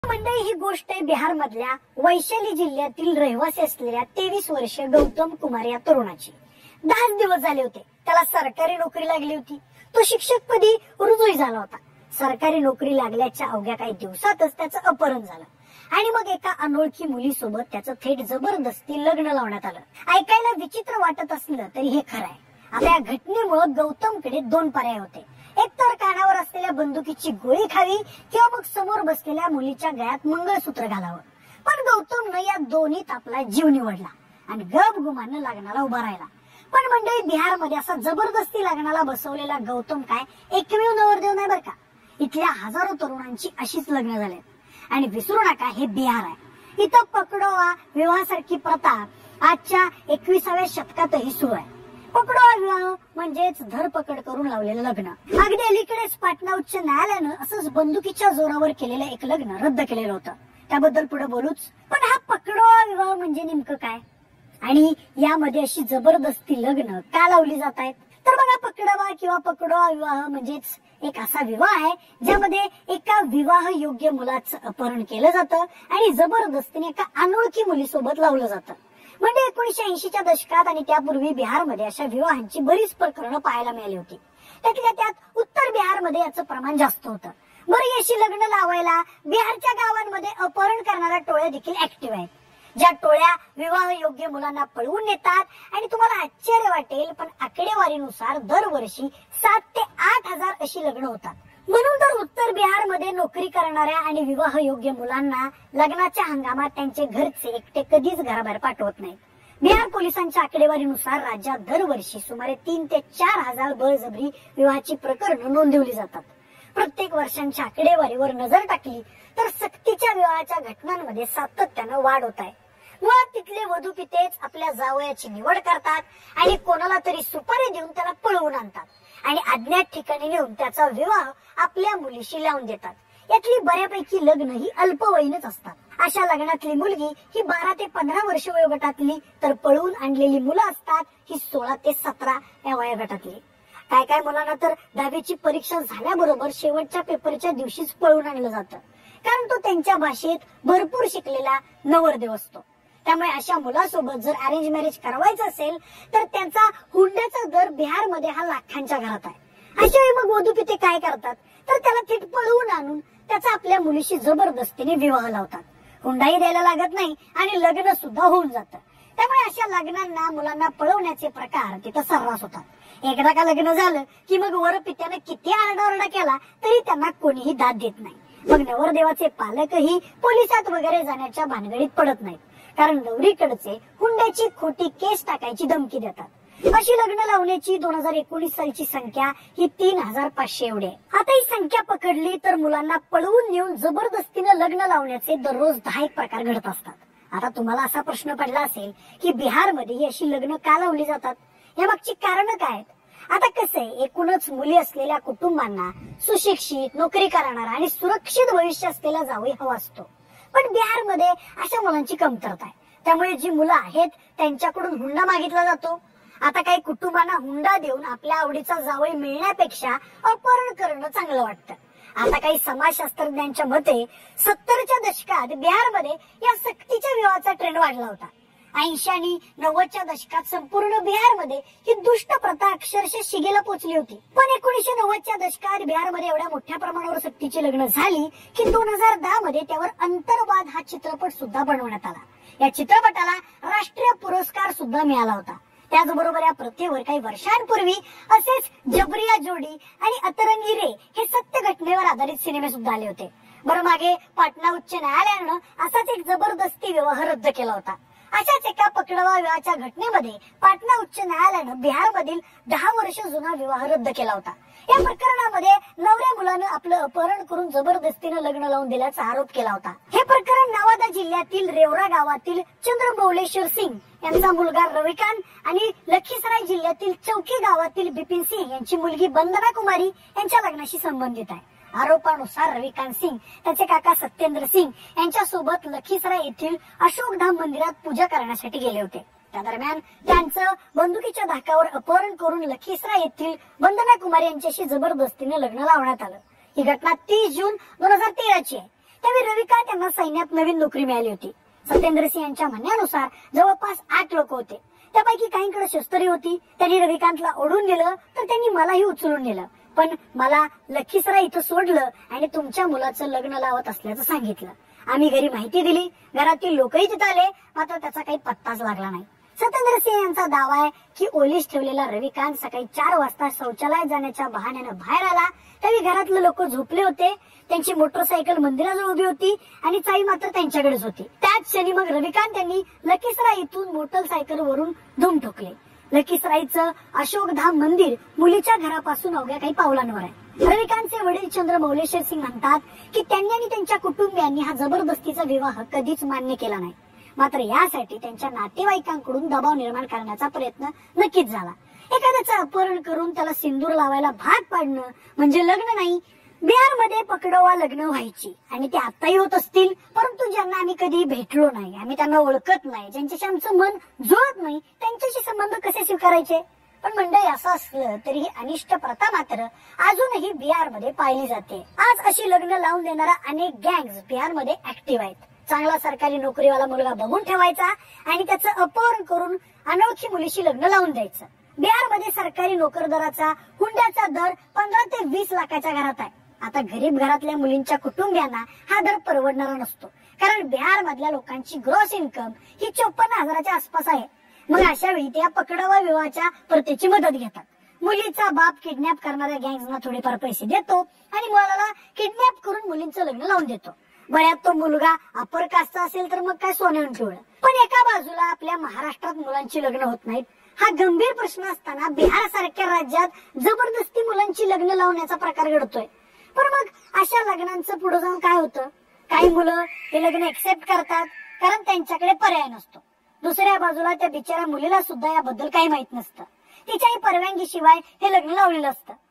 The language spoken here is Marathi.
मंडळी, ही गोष्ट आहे बिहार मधल्या वैशाली जिल्ह्यातील रहिवासी असलेल्या 23 वर्षीय गौतम कुमार या तरुणाची. 10 दिवस झाले होते त्याला सरकारी नोकरी लागली होती. तो शिक्षकपदी रुजू झाला होता. सरकारी नोकरी लागल्याच्या अवघ्या काही दिवसातच त्याचं अपहरण झालं आणि मग एका अनोळखी मुलीसोबत त्याचं थेट जबरदस्ती लग्न लावण्यात आलं. ऐकायला विचित्र वाटत असलं तरी हे खरं आहे. आता या घटनेमुळे गौतमकडे 2 पर्याय होते. एक तर कानावर असलेल्या बंदुकीची गोळी खावी किंवा मग समोर बसलेल्या मुलीच्या गळ्यात मंगळसूत्र घालावं. पण गौतमनं या दोन्हीत आपला जीव निवडला आणि गपगुमानं लग्नाला उभा राहिला. पण मंडळी, बिहारमध्ये असा जबरदस्ती लग्नाला बसवलेला गौतम काय एकमेव नवरदेव नाही बरं का. इथल्या हजारो तरुणांची अशीच लग्न झाले. आणि विसरू नका, हे बिहार आहे. इथं पकडोवा विवाहासारखी प्रथा आजच्या 21व्या शतकातही सुरू आहे. पकडोवा विवाह म्हणजेच धरपकड करून लावलेलं लग्न. अगदी अलीकडेच पाटणा उच्च न्यायालयानं असंच बंदुकीच्या जोरावर केलेलं एक लग्न रद्द केलेलं होतं. त्याबद्दल पुढे बोलूच. पण हा पकडोवा विवाह म्हणजे नेमकं काय आणि यामध्ये अशी जबरदस्ती लग्न का लावली जात आहेत? तर बघा, पकडोवा किंवा पकडोवा विवाह म्हणजेच एक असा विवाह आहे ज्यामध्ये एका विवाह योग्य मुलाचं अपहरण केलं जातं आणि जबरदस्तीने एका अनोळखी मुलीसोबत लावलं जातं. म्हणजे 1980च्या दशकात आणि त्यापूर्वी बिहारमध्ये अशा विवाहांची बरीच प्रकरणं पाहायला मिळाली होती. त्यातल्या त्यात उत्तर बिहारमध्ये याचं प्रमाण जास्त होतं. बरं, अशी लग्न लावायला बिहारच्या गावांमध्ये अपहरण करणाऱ्या टोळ्या देखील ऍक्टिव्ह आहेत. ज्या टोळ्या विवाह योग्य मुलांना पळवून नेतात. आणि तुम्हाला आश्चर्य वाटेल, पण आकडेवारीनुसार दरवर्षी 7 ते 8 हजार अशी लग्न होतात. म्हणून तर उत्तर बिहारमध्ये नोकरी करणाऱ्या आणि विवाह योग्य मुलांना लग्नाच्या हंगामात त्यांचे घरचे एकटे कधीच घराबाहेर पाठवत नाहीत. बिहार पोलिसांच्या आकडेवारीनुसार राज्यात दरवर्षी सुमारे 3 ते 4 हजार बळजबरी विवाहाची प्रकरणं नोंदवली जातात. प्रत्येक वर्षांच्या आकडेवारीवर नजर टाकली तर सक्तीच्या विवाहाच्या घटनांमध्ये सातत्यानं वाढ होत आहे. मुळात तिथले वधू पितेच आपल्या जावयाची निवड करतात आणि कोणाला तरी सुपारी देऊन त्याला पळवून आणतात आणि अज्ञात ठिकाणी नेऊन त्याचा विवाह आपल्या मुलीशी लावून देतात. यातली बऱ्यापैकी लग्न ही अल्पवयीनच असतात. अशा लग्नातली मुलगी ही 12 ते 15 वर्ष वयोगटातली, तर पळवून आणलेली मुलं असतात ही 16 ते 17 या वयोगटातली. काय काय मुलांना तर 10वीची परीक्षा झाल्याबरोबर शेवटच्या पेपरच्या दिवशीच पळवून आणलं जातं, कारण तो त्यांच्या भाषेत भरपूर शिकलेला नवरदेव असतो. त्यामुळे अशा मुलासोबत जर अरेंज मॅरेज करायचं असेल तर त्यांचा हुंड्याचा दर बिहारमध्ये हा लाखांच्या घरात आहे. अशा वेळी मग वधू पिते काय करतात तर त्याला थेट पळवून आणून त्याचा आपल्या मुलीशी जबरदस्तीने विवाह लावतात. हुंडाही द्यायला लागत नाही आणि लग्न सुद्धा होऊन जातं. त्यामुळे अशा लग्नांना मुलांना पळवण्याचे प्रकार तिथं सर्रास होतात. एकदा का लग्न झालं की मग वरपित्यानं किती आरडाओरडा केला तरी त्यांना कोणीही दाद देत नाही. मग नवरदेवाचे पालकही पोलिसात वगैरे जाण्याच्या भानगडीत पडत नाहीत, कारण नवरीकडचे हुंड्याची खोटी केस टाकायची धमकी देतात. अशी लग्न लावण्याची 2019 सालची संख्या ही 3500 एवढी आहे. आता ही संख्या पकडली तर मुलांना पळवून नेऊन जबरदस्तीनं लग्न लावण्याचे दररोज 10 प्रकार घडत असतात. आता तुम्हाला असा प्रश्न पडला असेल की बिहारमध्ये ही अशी लग्न का लावली जातात, यामागची कारणं काय आहेत? आता कसं आहे, एकूणच मुली असलेल्या कुटुंबांना सुशिक्षित, नोकरी करणारा आणि सुरक्षित भविष्य असलेला जावई हवा असतो. पण बिहारमध्ये अशा मुलांची कमतरता आहे. त्यामुळे जी मुलं आहेत त्यांच्याकडून हुंडा मागितला जातो. आता काही कुटुंबांना हुंडा देऊन आपल्या आवडीचा जावई मिळण्यापेक्षा अपहरण करणं चांगलं वाटतं. आता काही समाजशास्त्रज्ञांच्या मते 70च्या दशकात बिहारमध्ये या सक्तीच्या विवाहाचा ट्रेंड वाढला होता. 80 आणि 90च्या दशकात संपूर्ण बिहारमध्ये ही दुष्ट प्रथा अक्षरशः शिगेला पोहोचली होती. पण 1990च्या दशकात बिहारमध्ये एवढ्या मोठ्या प्रमाणावर सक्तीची लग्न झाली की 2010 मध्ये त्यावर अंतर्वाद हा चित्रपट सुद्धा बनवण्यात आला. या चित्रपटाला राष्ट्रीय पुरस्कार सुद्धा मिळाला होता. त्याचबरोबर या प्रथेवर काही वर्षांपूर्वी असेच जबरिया जोडी आणि अतरंगी रे हे सत्य घटनेवर आधारित सिनेमे सुद्धा आले होते. बरं, मागे पाटणा उच्च न्यायालयानं असाच एक जबरदस्ती विवाह रद्द केला होता. अशाच एका पकडवा विवाहाच्या घटनेमध्ये पाटणा उच्च न्यायालयानं बिहारमधील 10 वर्ष जुना विवाह रद्द केला होता. या प्रकरणामध्ये नवऱ्या मुलानं आपलं अपहरण करून जबरदस्तीनं लग्न लावून दिल्याचा आरोप केला होता. हे प्रकरण नवादा जिल्ह्यातील रेवरा गावातील चंद्रमौलेश्वर सिंग यांचा मुलगा रविकांत आणि लखीसराय जिल्ह्यातील चौकी गावातील बिपिन सिंग यांची मुलगी वंदना कुमारी यांच्या लग्नाशी संबंधित आहे. आरोपानुसार रविकांत सिंग, त्याचे काका सत्येंद्र सिंग यांच्यासोबत लखीसराय येथील अशोकधाम मंदिरात पूजा करण्यासाठी गेले होते. त्या दरम्यान त्यांचं बंदुकीच्या धाकावर अपहरण करून लखीसराय येथील वंदना कुमारी यांच्याशी जबरदस्तीने लग्न लावण्यात आलं. ही घटना 30 जून 2013 ची आहे. त्यावेळी रविकांत यांना सैन्यात नवीन नोकरी मिळाली होती. सत्येंद्र सिंह यांच्या म्हणण्यानुसार जवळपास 8 लोक होते. त्यापैकी काहींकडे शस्त्रे होती. त्यांनी रविकांतला ओढून नेलं तर त्यांनी मलाही उचलून नेलं, पण मला लखीसराय इथं सोडलं आणि तुमच्या मुलाचं लग्न लावत असल्याचं सांगितलं. आम्ही घरी माहिती दिली. घरातील लोकही तिथे आले, मात्र त्याचा काही पत्ताच लागला नाही. सत्येंद्र सिंह यांचा दावा आहे की ओलीस ठेवलेला रविकांत सकाळी 4 वाजता शौचालयात जाण्याच्या बहाण्यानं बाहेर आला. त्यावेळी घरातले लोक झोपले होते. त्यांची मोटरसायकल मंदिराजवळ उभी होती आणि चावी मात्र त्यांच्याकडेच होती. त्याच क्षणी मग रविकांत यांनी लखीसराय इथून मोटरसायकलवरून धूम ठोकले. लखीसरायचं अशोकधाम मंदिर मुलीच्या घरापासून अवघ्या काही पावलांवर आहे. रविकांतचे वडील चंद्र मौलेश्वर सिंग म्हणतात की त्यांनी आणि त्यांच्या कुटुंबियांनी हा जबरदस्तीचा विवाह कधीच मान्य केला नाही. मात्र यासाठी त्यांच्या नातेवाईकांकडून दबाव निर्माण करण्याचा प्रयत्न नक्कीच झाला. एखाद्याचं अपहरण करून त्याला सिंदूर लावायला भाग पाडणं म्हणजे लग्न नाही. बिहारमध्ये पकडवा लग्न व्हायची आणि ते आताही होत असतील, परंतु ज्यांना आम्ही कधी भेटलो नाही, आम्ही त्यांना ओळखत नाही, ज्यांच्याशी आमचं मन जुळत नाही, त्यांच्याशी संबंध कसे स्वीकारायचे. पण मंडळी असं असलं तरी ही अनिष्ट प्रथा मात्र अजूनही बिहारमध्ये पाहिली जाते. आज अशी लग्न लावून देणारा अनेक गँग्स बिहारमध्ये ऍक्टिव्ह आहेत. चांगला सरकारी नोकरीवाला मुलगा बघून ठेवायचा आणि त्याचं अपहरण करून अनोळखी मुलीशी लग्न लावून द्यायचं. बिहारमध्ये सरकारी नोकरदाराचा हुंड्याचा दर 15 ते 20 लाखाच्या घरात आहे. आता गरीब घरातल्या मुलींच्या कुटुंबियांना हा दर परवडणारा नसतो, कारण बिहार मधल्या लोकांची ग्रॉस इन्कम ही 54,000च्या आसपास आहे. मग अशा वेळी त्या पकडवा विवाहाच्या प्रथेची मदत घेतात. मुलीचा बाप किडनॅप करणाऱ्या गँग्सना थोडेफार पैसे देतो आणि मुलाला किडनॅप करून मुलींचं लग्न लावून देतो. बऱ्यात तो मुलगा अपर कास्टचा असेल तर मग काय सोन्याहून पिवळं. पण एका बाजूला आपल्या महाराष्ट्रात मुलांची लग्न होत नाहीत. हा गंभीर प्रश्न असताना बिहार सारख्या राज्यात जबरदस्ती मुलांची लग्न लावण्याचा प्रकार घडतोय. पण मग अशा लग्नांचं पुढे जाऊन काय होतं? काही मुलं हे लग्न एक्सेप्ट करतात कारण त्यांच्याकडे पर्याय नसतो. दुसऱ्या बाजूला त्या बिचाऱ्या मुलीला सुद्धा याबद्दल काही माहित नसतं. तिच्याही परवानगीशिवाय हे लग्न लावलेलं असतं.